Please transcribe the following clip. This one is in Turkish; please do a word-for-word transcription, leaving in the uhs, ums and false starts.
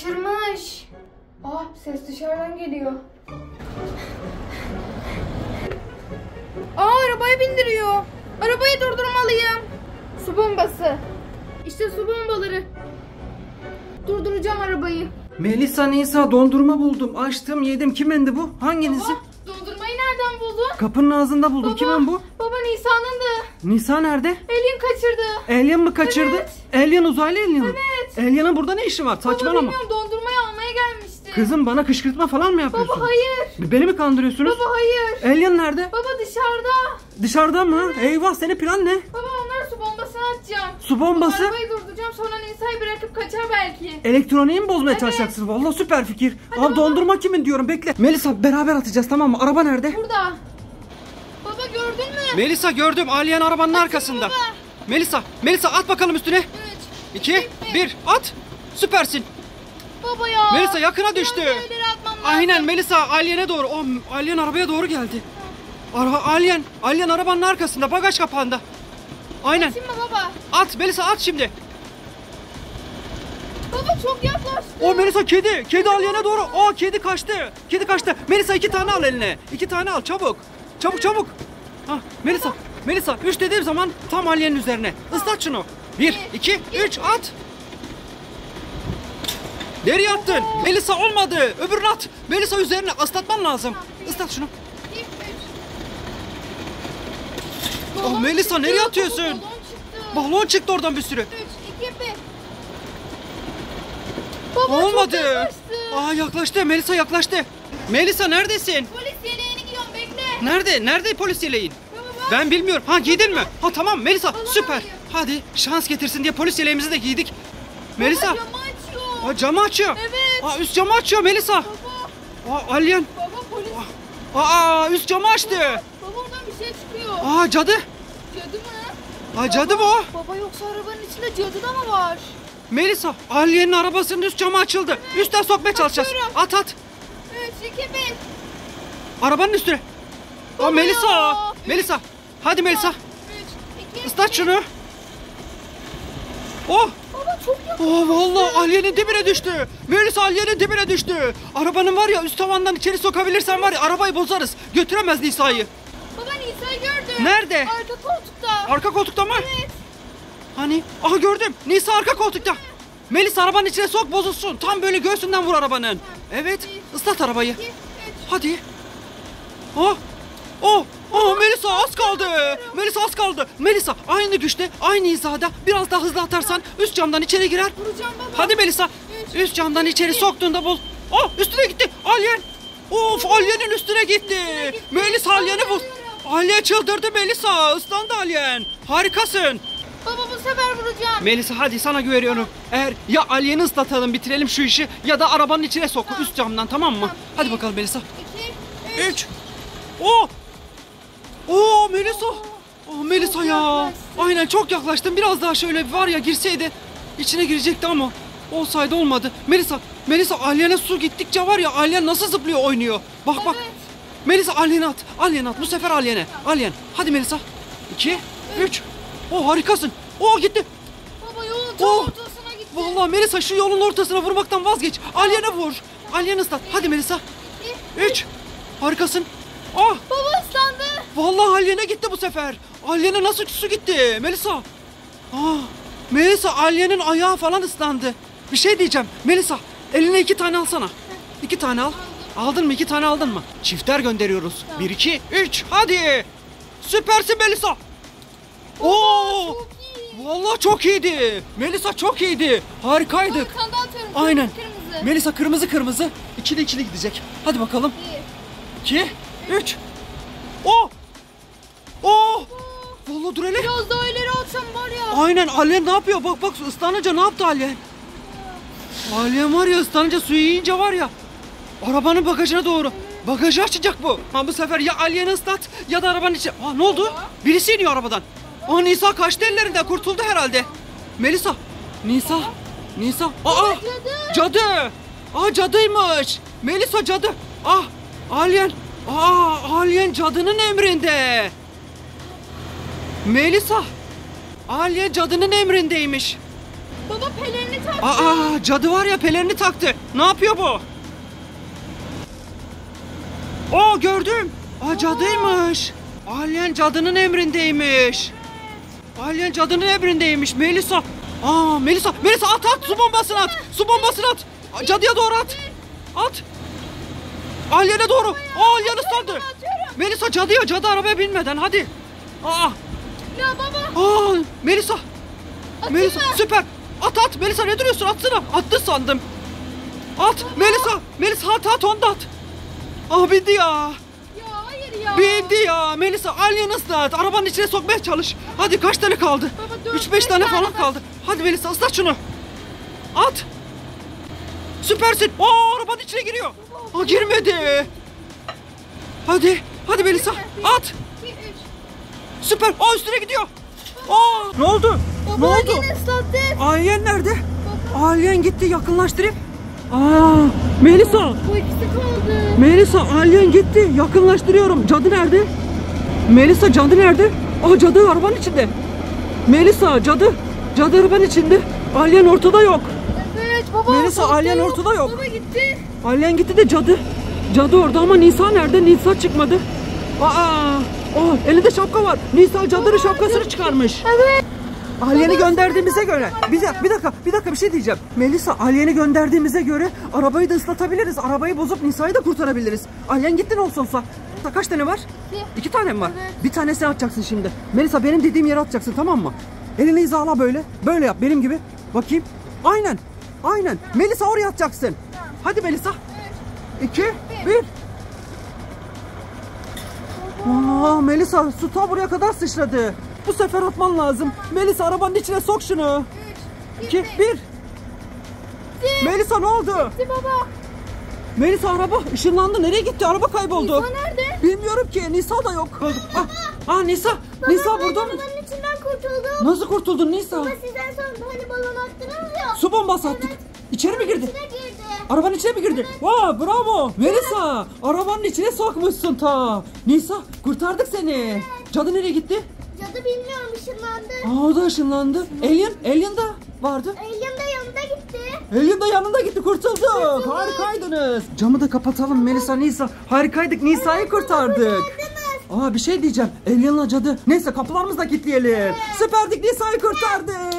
kaçırmış. Ah, ses dışarıdan geliyor. Aa, arabaya bindiriyor. Arabayı durdurmalıyım. Su bombası. İşte su bombaları. Durduracağım arabayı. Melisa, Nisa, dondurma buldum. Açtım, yedim. Kimendi bu? Hanginizi? Baba, dondurmayı nereden buldun? Kapının ağzında buldum. Baba, Kimin bu? Baba, Nisa'nındı. Nisa nerede? Alien kaçırdı. Alien mı kaçırdı? Evet. Alien, uzaylı alien mi? Evet. Alien'ın burada ne işi var? Baba, Saçmalama. bilmiyorum, dondurmayı almaya gelmişti. Kızım, bana kışkırtma falan mı yapıyorsun? Baba, hayır. Beni mi kandırıyorsunuz? Baba, hayır. Alien nerede? Baba, dışarıda. Dışarıda mı? Eyvah, senin plan ne? Baba, onlara su bombasını atacağım. Su bombası? Arabayı durduracağım, sonra Nisa'yı bırakıp kaçar belki. Elektroniği mi bozmaya Evet. çalışacaksın? Vallahi süper fikir. Hadi Al, baba. dondurma kimin diyorum, bekle. Melisa, beraber atacağız, tamam mı? Araba nerede? Burada. Baba, gördün mü? Melisa, gördüm. Alien arabanın arkasında. baba. Melisa, Melisa at bakalım üstüne. Üç. iki, bir, at. Süpersin. Baba ya. Melisa, yakına düştü. Biraz da ileri atmam lazım. Aynen Melisa, Alien'e doğru. O Alien arabaya doğru geldi. Ara Alien, Alien arabanın arkasında, bagaj kapağında. Aynen. Atayım mı baba? At Melisa, at şimdi. Baba, çok yaklaştı. O Melisa, kedi. Kedi Alien'e doğru. O kedi kaçtı. Kedi kaçtı. Melisa, iki tane al eline. İki tane al, çabuk. Çabuk çabuk. Ha, Melisa, Melisa, üç dediğim zaman tam Alien'in üzerine. Islat şunu. Bir, iki, üç, at. Nereye attın? Melisa, olmadı. Öbürünü at. Melisa, üzerine ıslatman lazım. Islat şunu. İki, üç. Oh, Balon Melisa, çıktı, nereye baba, atıyorsun? Balon çıktı. Balon çıktı oradan bir sürü. Üç, iki, bir. Baba, Olmadı. çok yaklaştı. Aa, yaklaştı. Melisa yaklaştı. Melisa, neredesin? Polis yeleğini giyiyorum, bekle. Nerede? Nerede polis yeleğin? Baba, bak. Ben bilmiyorum. Ha, giydin mi? Ha, tamam Melisa, Alamam süper. diyor. Hadi şans getirsin diye polis yeleğimizi de giydik. Melisa. Baba, camı açıyor. Aa, camı açıyor. Evet. Aa, üst camı açıyor Melisa. Baba, Aa, Alien. baba, polis. Aa, üst camı açtı. Baba, oradan bir şey çıkıyor. Aa, cadı. Cadı mı? Aa, cadı bu. Baba, yoksa arabanın içinde cadı da mı var? Melisa, Alien'in arabasının üst camı açıldı. Üstten sokmaya çalışacağız. Açıyorum. At at. Üç, iki, bir. Arabanın üstüne. Aa, Baba Melisa. ya. Melisa. Hadi Melisa. Üç, iki, Islat bir. şunu. Oh. Baba, çok yakın. Oh, vallahi Alien'in dibine düştü. Melisa, Alien'in dibine düştü. Arabanın var ya, üst tavandan içeri sokabilirsen var ya, arabayı bozarız. Götüremez Nisa'yı. Baba, Nisa'yı gördüm. Nerede? Arka koltukta. Arka koltukta mı? Evet. Hani? Aha, gördüm. Nisa arka koltukta. Melisa, arabanın içine sok, bozulsun. Tam böyle göğsünden vur arabanın. Evet. Islat arabayı. İki, üç. Hadi. Oh. Oh. Oh, Melisa az kaldı. Melisa az kaldı. Melisa aynı güçte, aynı hizada. Biraz daha hızlı atarsan üst camdan içeri girer. Vuracağım baba. Hadi Melisa. Üç, Üst camdan iki, içeri bir. soktuğunda bul. Oh, üstüne gitti. Alien. Of, Alien'in üstüne gitti. gitti. Melisa, Alien'i bul. Alıyorum. Alien çıldırdı Melisa. Islandı Alien. Harikasın. Baba, bu sefer vuracağım. Melisa, hadi sana güveniyorum. Eğer ya Alien'i ıslatalım, bitirelim şu işi, ya da arabanın içine sok, Tamam. üst camdan, tamam mı? Tamam. Hadi Bir, bakalım Melisa. İki, üç. Üç. Oo. Oo Melisa. Oh Melisa ya. yaklaştı. Aynen, çok yaklaştın. Biraz daha şöyle var ya, girseydi içine girecekti ama olsaydı olmadı. Melisa, Melisa, Alien'e su gittikçe var ya, Alien nasıl zıplıyor, oynuyor. Bak bak. Evet. Melisa, Alien'e at. Alien'e at. Bu sefer Alien'e. Alien. Hadi Melisa. İki, üç. Oh, harikasın. Oh, gitti. Baba, yolun tam Oh. ortasına gitti. Vallahi Melisa, şu yolun ortasına vurmaktan vazgeç. Alien'e vur. Alien'i ıslat. Hadi Melisa. İki. Üç. Harikasın. Ah. Baba, ıslandı. Vallahi Alien'e gitti bu sefer. Alien'e nasıl su gitti Melisa? Ah. Melisa, Alien'in ayağı falan ıslandı. Bir şey diyeceğim. Melisa, eline iki tane alsana. İki tane al. Aldın mı? İki tane aldın mı? Çifter gönderiyoruz. Tamam. Bir, iki, üç. Hadi. Süpersin Melisa. Oo. Çok iyi. Vallahi çok iyiydi. Melisa, çok iyiydi. Harikaydık. Baba, kanda atıyorum. Aynen. Kırmızı. Melisa, kırmızı kırmızı. İkili ikili gidecek. Hadi bakalım. Bir. İki, üç. Oh! Oh! Vallahi dur hele. Biraz daha ileri atsam var ya. Aynen, Alien ne yapıyor? Bak bak, ıslanınca ne yaptı Alien? Alien var ya, ıslanınca, suyu yiyince var ya, arabanın bagajına doğru. Bagajı açacak bu. Ha, bu sefer ya Alien'i ıslat ya da arabanın içi. Aa, ne oldu? Birisi iniyor arabadan. Aa, Nisa kaçtı ellerinden, kurtuldu herhalde. Melisa. Nisa. Nisa. Aa! Cadı. Cadı. Aa, cadıymış. Melisa, cadı. Ah, Alien. Aa, Alien cadının emrinde. Melisa. Alien cadının emrindeymiş. Baba pelerini taktı. Aa, cadı var ya, pelerini taktı. Ne yapıyor bu? Oo, gördüm. Aa, cadıymış. Alien cadının emrindeymiş. Alien cadının emrindeymiş. Melisa. Aa, Melisa. Melisa at at. Su bombasını at. Su bombasını at. Aa, cadıya doğru at. At. Alien'e doğru. Aa, Alien ıslandı. Melisa cadıya, cadı arabaya binmeden hadi. Aa. Ya baba. Aa, Melisa. Atayım Melisa mı? süper. At at. Melisa ne duruyorsun? Atsana. Attı sandım. At. Melisa. Melisa at at, onu da at. Ah, bindi ya. Ya hayır ya. Bindi ya. Melisa alien ıslat. Arabanın içine sokmaya çalış. Hadi kaç tane kaldı? Baba, dört, üç beş beş tane tane falan var. kaldı. Hadi Melisa ıslat şunu. At. Süpersin. Aa, arabanın içine giriyor. Aa, girmedi. Hadi. Hadi Melisa. At. iki, üç. Süper. Aa, üstüne gidiyor. Aa, ne oldu? Baba ne oldu? yine ıslattı. Alien nerede? Alien gitti, yakınlaştırayım. Aa, Melisa. Bu ikisi kaldı. Melisa, alien gitti. Yakınlaştırıyorum. Cadı nerede? Melisa, cadı nerede? Aa, cadı arabanın içinde. Melisa, cadı. Cadı arabanın içinde. Alien ortada yok. Evet baba. Melisa, ortada alien ortada yok. Baba gitti. Alien gitti de cadı. Cadı orada ama Nisa nerede? Nisa çıkmadı. Aa, oh, elinde şapka var. Nisa cadının şapkasını çıkarmış. Evet. Alien'i gönderdiğimize göre bir dakika, bir dakika bir dakika bir şey diyeceğim. Melisa, Alien'i gönderdiğimize göre arabayı da ıslatabiliriz. Arabayı bozup Nisa'yı da kurtarabiliriz. Alien gitti ne olsa olsa. Kaç tane var? İki. İki tane mi var? Evet. Bir tanesini atacaksın şimdi. Melisa, benim dediğim yere atacaksın, tamam mı? Elini hizala böyle. Böyle yap benim gibi. Bakayım. Aynen. Aynen. Melisa, oraya atacaksın. Hadi Melisa. İki, bir. Aa, Melisa, su ta buraya kadar sıçradı. Bu sefer atman lazım. Melisa, arabanın içine sok şunu. Üç. İki, bir. Melisa, ne oldu? Gitti baba. Melisa, araba ışınlandı. Nereye gitti? Araba kayboldu. Nisa nerede? Bilmiyorum ki. Nisa da yok. Ah, ah Nisa. Nisa Baba, ben burada mı? arabanın içinden kurtuldum. Nasıl kurtuldun Nisa? Baba siz en son hani balon attınız ya. Su bombası attık. Evet. İçeri mi girdi? İçine girdi. Arabanın içine mi girdi? Vaa, bravo. Melisa, arabanın içine sokmuşsun ta. Nisa, kurtardık seni. Cadı nereye gitti? Cadı bilmiyorum ışınlandı. Aa, o da ışınlandı. Alien, Alien da vardı. Alien de yanında gitti. Alien de yanında gitti, kurtulduk. Harikaydınız. Camı da kapatalım Melisa, Nisa. Harikaydık, Nisa'yı kurtardık. Aa, bir şey diyeceğim. Alien'la cadı. Neyse, kapılarımızı da kilitleyelim. Süperdik, Nisa'yı kurtardık.